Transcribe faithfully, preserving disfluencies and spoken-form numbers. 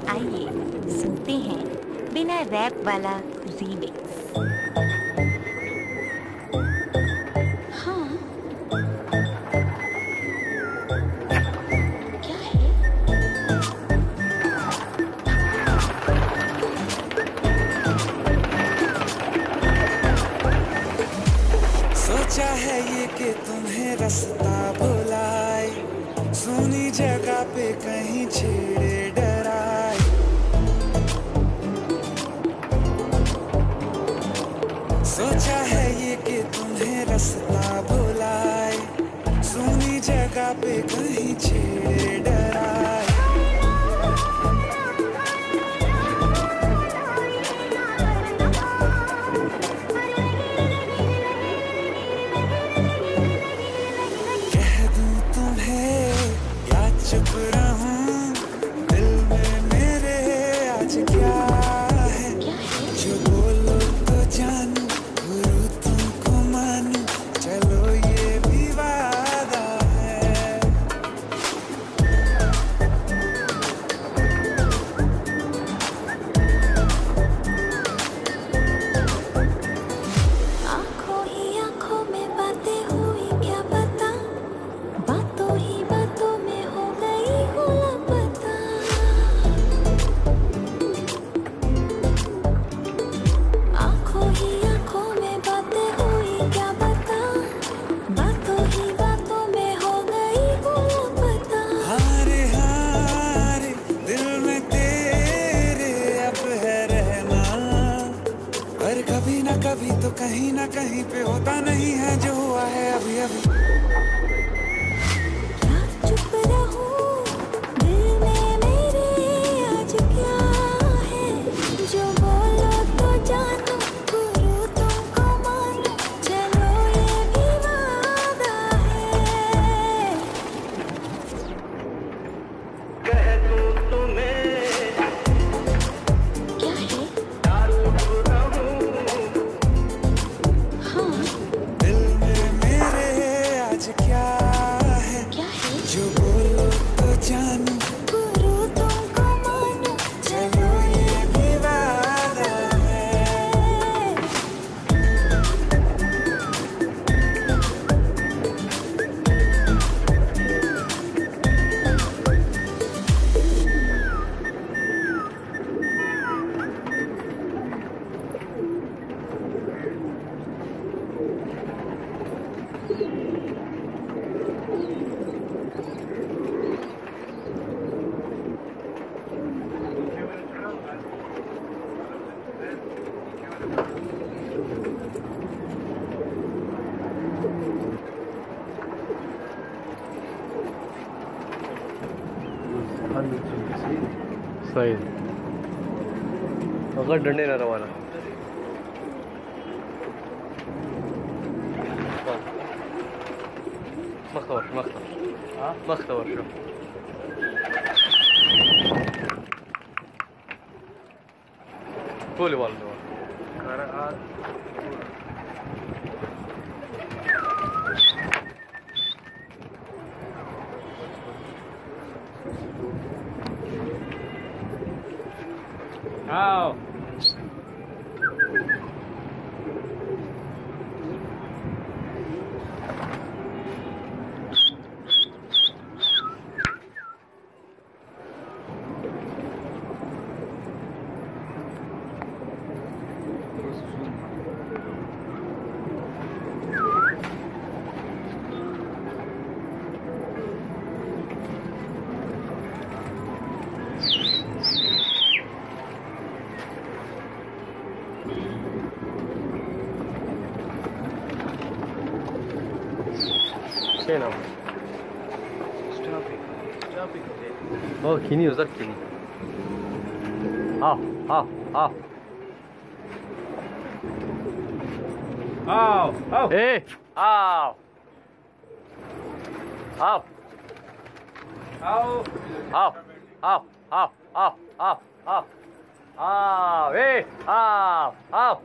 आइए सुनते हैं बिना रैप वाला रीमिक्स। हाँ, क्या है? सोचा है ये कि तुम्हें रास्ता भुलाए, सुनी जगह पे कहीं छेड़े डराए। सोचा है ये कि तुम्हें रास्ता भुलाए, सुनी जगह पे कहीं छेड़े डराए। कह दूं तुम्हें या चुप रहूं, दिल में मेरे आज क्या है? जो बोलो तो जानू, गुरु तुमको मानू, चलो ये भी वादा है। आँखों ही आँखों में बातें हुई क्या पता, बातों ही बातों में हो गई हूँ लापता। आँखों ही आँखों में बातें हुई क्या पता, बातों ही बातों में हो गई हूँ लापता। हारे हारे दिल में तेरे अब है रहना, पर कभी ना कभी तो कहीं ना कहीं पे होता नहीं है जो हुआ है अभी अभी। क्या चुप रहूं, दिल में मेरे आज क्या है? जो बोलो तो जानू, गुरु तुमको मानू, चलो ये भी वादा है। कह दूं तुम्हें क्या है? चुप रहूं, हाँ, दिल में मेरे आज क्या है? क्या है? जो बोलो तो जानू, गुरु तुमको मानू, चलो ये भी वादा है। सही अगर डंडे ना रवाना مختبر مختبر مختبر شو قولي والله आओ فين اوه كيني وزر كيني اه اه اه اه اه ايه اه اه اه اه اه اه اه اه اه اه ايه اه اه